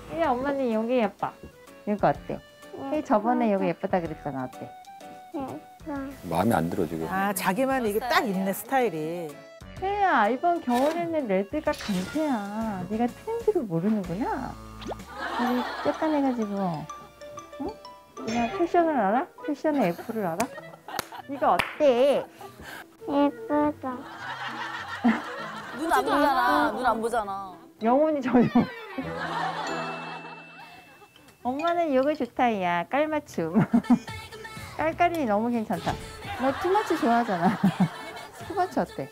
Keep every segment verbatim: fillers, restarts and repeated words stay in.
혜야, 엄마는 여기 예뻐. 이거 어때? 혜이 저번에 여기 예쁘다 그랬잖아. 어때? 마음에 안 들어 지금. 아, 자기만 이게 딱 있네, 스타일이. 혜야, 이번 겨울에는 레드가 강세야. 네가 트렌드를 모르는구나. 우리 쬐깐해가지고, 응? 네가 패션을 알아? 패션의 F를 알아? 이거 어때? 예쁘다. 눈 안 보잖아. 눈 안 보잖아. 영혼이 전혀. 엄마는 이거 좋다, 야. 깔맞춤. 깔깔이 너무 괜찮다. 너 투머치 좋아하잖아. 투머치 어때?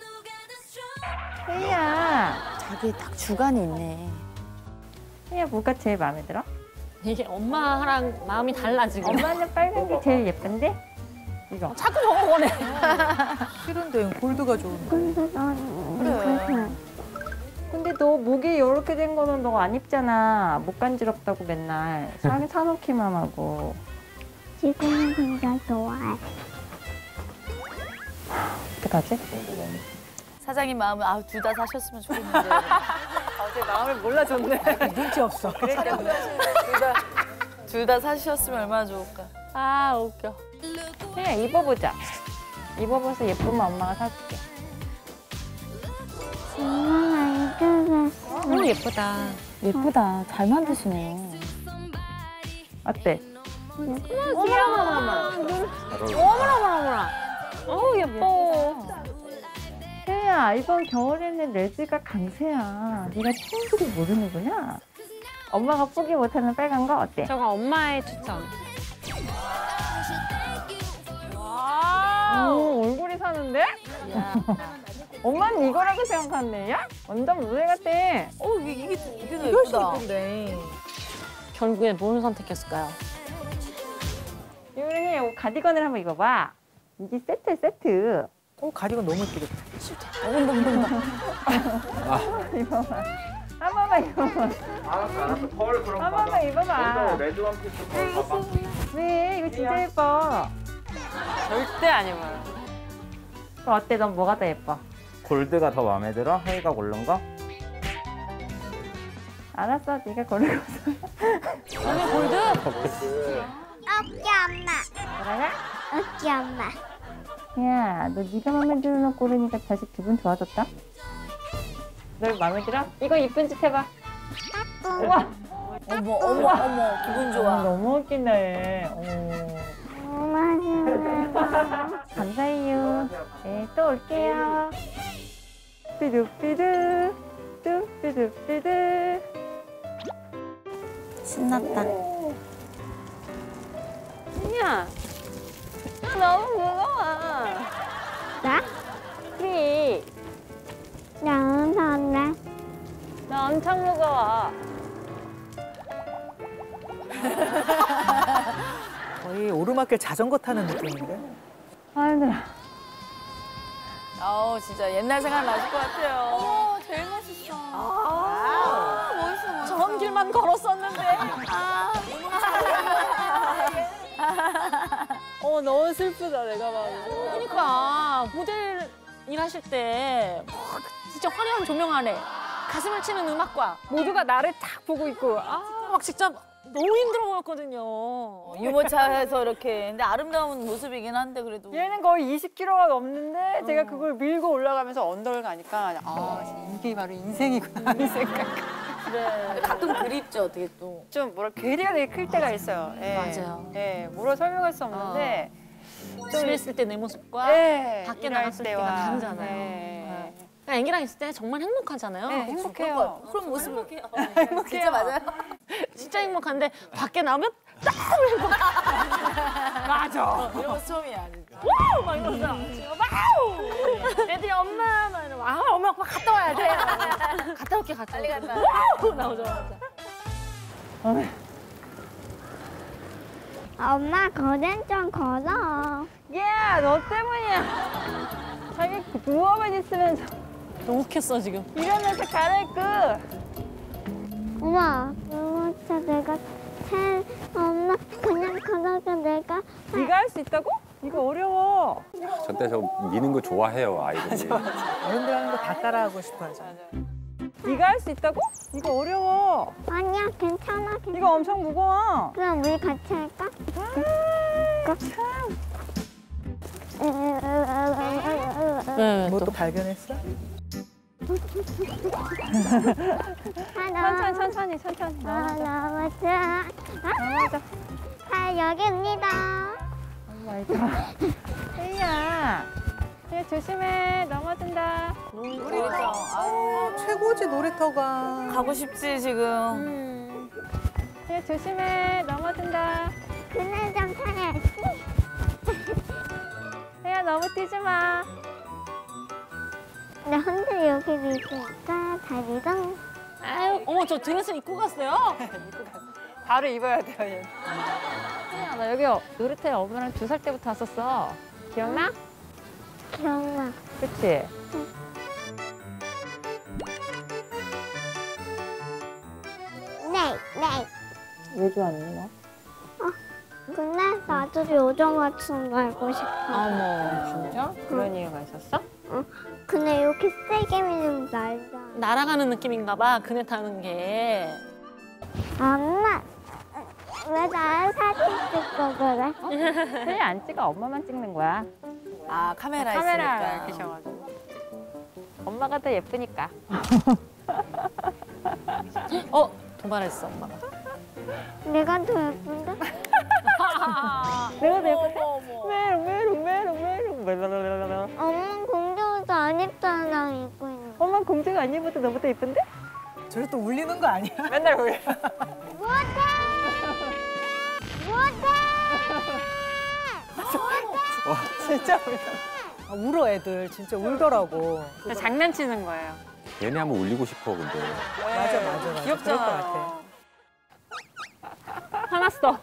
혜야. 자기 딱 주관이 있네. 혜야, 뭐가 제일 마음에 들어? 이게 엄마랑 마음이 달라 지금. 엄마는 빨간 게 제일 예쁜데? 이거. 자꾸 저거 보내. 싫은데 골드가 좋은데. 근데 난 근데 너 목이 이렇게 된 거는 너 안 입잖아. 목 간지럽다고 맨날. 사, 사놓기만 하고. 지금은 진짜 좋아해. 어떡하지? 사장님 마음은 아, 둘 다 사셨으면 좋겠는데. 어제 마음을 몰라줬네. 눈치 없어. 둘 다 사셨으면 얼마나 좋을까. 아 웃겨. 그냥 입어보자. 입어봐서 예쁘면 엄마가 사줄게. 엄마가 이거를 너무 예쁘다. 예쁘다. 잘 만드시네요. 어때? 어머나 어머나 어머나. 어우 예뻐. 혜야, 이번 겨울에는 레드가 강세야. 네가 트렌드를 모르는구나. 엄마가 포기 못하는 빨간 거 어때? 저거 엄마의 추천. 오, 얼굴이 사는데? 엄마는 이거라고 생각하네, 야? 완전 모델 같아. 어, 이게, 이게, 이게 더 훨씬 예쁘다. 예쁜데. 결국에 뭘 선택했을까요? 유랭이 옷 가디건을 한번 입어봐. 이게 세트, 세트. 어, 가디건 너무 예쁘겠다. 입어봐. 한 번만 입어봐. 알았어, 알았어. 펄 그럼 한 번만 입어봐. 먼저 레드 원피스 펄 봐봐. 왜? 이거 진짜 예뻐. 절대 안 입어요. 그럼 어때? 넌 뭐가 더 예뻐? 골드가 더 마음에 들어? 혜이가 고른 거? 알았어, 네가 고르고. 오늘 골드? 어깨 엄마. 뭐라냐? 어깨 엄마. 야, 너 네가 마음에 드는 거 고르니까 다시 기분 좋아졌다? 널 마음에 들어? 이거 이쁜 짓 해봐. 우와. 어머, 어머, 어머. 기분 아, 좋아. 너무 웃긴다, 얘. 어머. 엄마. 감사해요. 네, 또 올게요. 삐두삐두, 뚜삐두삐두. 신났다. 야, 너무 무거워. 나? 리, 나는 선래. 나 엄청 무거워. 거의 오르막길 자전거 타는 느낌인데. 아, 힘들어. 아우, 진짜 옛날 생각 나실 것 같아요. 어, 제일 멋있어. 아, 멋있어. 저런 길만 걸었었는데. 아. 어, 너무 슬프다, 내가 봐도. 그러니까, 모델 일하실 때, 막 진짜 화려한 조명 아래, 가슴을 치는 음악과, 모두가 나를 딱 보고 있고, 아, 막 진짜 너무 힘들어 보였거든요. 유모차에서 이렇게. 근데 아름다운 모습이긴 한데, 그래도. 얘는 거의 이십 킬로그램가 넘는데 제가 그걸 밀고 올라가면서 언덕을 가니까 아 이게 바로 인생이구나 하는 생각. 그래. 가끔 그립죠, 되게 또. 좀 뭐라 괴리가 되게 클 때가 있어요. 예. 맞아요. 예, 뭐라 설명할 수 없는데 집에 있을 때 내 모습과 예, 밖에 일할 나갔을 때가 때와, 다르잖아요. 예. 그냥 애기랑 있을 때 정말 행복하잖아요. 네, 행복해요. 그런 모습을. 행복해요. 진짜 맞아요? 진짜 행복한데 밖에 나오면 맞아. 이런 거 처음이야, 진짜. 와우! 막 이러면서 와우! 애들이 엄마 막 이러면 아 엄마 오빠 갔다 와야 돼. 갔다 올게 갔다 올게. 갔다 와우! 나오자마자. 엄마 거는 좀 걸어. 야, 너 때문이야. 자기 누워만 있으면서 너무 웃겼어 지금. 일어나서 갈아입고. 엄마, 유모차 내가 태 엄마 그냥 가다가 내가 네가 할 수 있다고? 이거 어려워. 저때 저 미는 거 좋아해요, 아이들이. 어른들 하는 거 다 따라하고 싶어 하죠. 네가 할 수 있다고? 이거 어려워. 아니야, 괜찮아, 괜찮아. 이거 엄청 무거워. 그럼 우리 같이 할까? 네. 뭐 또 발견했어? 하나, 천천히, 천천히, 천천히. 하나, 넘어져. 맞아. 넘어져. 자, 여기입니다. 마이 갓. 혜이야. 혜이야, 조심해. 넘어진다. 놀이터. 아유, 최고지 놀이터가. 가고 싶지 지금. 혜이야, 조심해. 넘어진다. 그늘 좀 타야지. 혜이야, 너무 뛰지 마. 내 혼자 여기 있으니까 잘 이동. 아유, 어머, 저 드레스 입고 갔어요? 바로 입어야 돼요, 얘. 혜이야, 나 여기 놀이터에 엄마랑 두 살 때부터 왔었어. 기억나? 기억나. 그치? 네, 네. 왜 좋았니, 너? 근데 나도 요정 같은 거 알고 싶어. 어머, 진짜? 그런 이유가 있었어? 근데 이렇게 세게 밀면 날다. 날아가는 느낌인가 봐, 그네 타는 게. 엄마, 왜 나랑 사진 찍고 그래? 혜이 안 찍어. 엄마만 찍는 거야. 아 카메라 카메라 있으니까. 켜셔가지고. 엄마가 더 예쁘니까. 어, 도발했어, 엄마가. 내가 더 예쁜데? 내가 더 예쁜데? 메롱, 메롱, 메롱, 메롱, 메롱. 엄마 공주도 안 입잖아 입고 있는 거. 엄마 공주가 안 입어도 너보다 예쁜데? 저래 또 울리는 거 아니야? 맨날 울려. 못해! 못해! 진짜 울려. 아, 울어 애들. 진짜 울더라고. 장난치는 거예요. 얘네 한번 울리고 싶어 근데. 맞아, 맞아, 맞아. 귀엽잖아. 그럴 것 같아. 화났어.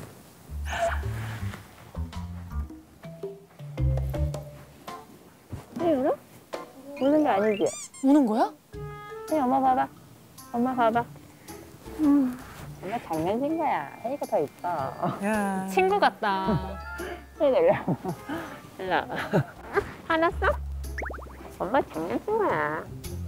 혜이 울어? 우는 게 아니지? 우는 거야? 혜이 엄마 봐봐. 엄마 봐봐. 엄마 장난친 거야. 혜이가 더 이뻐. 야. 친구 같다. 혜이 내려. 일로 와. 화났어? 엄마 장난친 거야.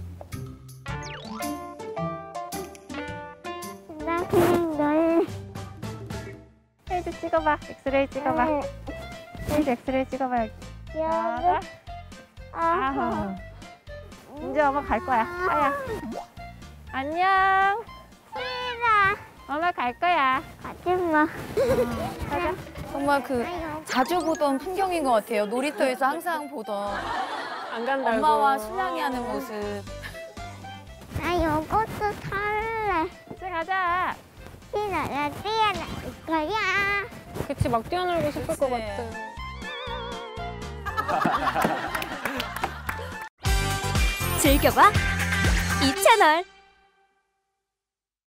나 그냥 널. 혜이도 찍어봐. 엑스레이 찍어봐. 혜이도 엑스레이 찍어봐. 여기. 여보. 아, 아. 이제 엄마 갈 거야. 아야. 안녕. 싫어. 엄마 갈 거야. 가지마. 가자. 정말 그 자주 보던 풍경인 것 같아요. 놀이터에서 항상 보던 안 간다고. 엄마와 신랑이 하는 모습. 나 요것도 탈래. 이제 가자. 싫어. 나 뛰어날 거야. 그치, 막 뛰어놀고 싶을 것 그치. 같아. 즐겨봐 이 채널.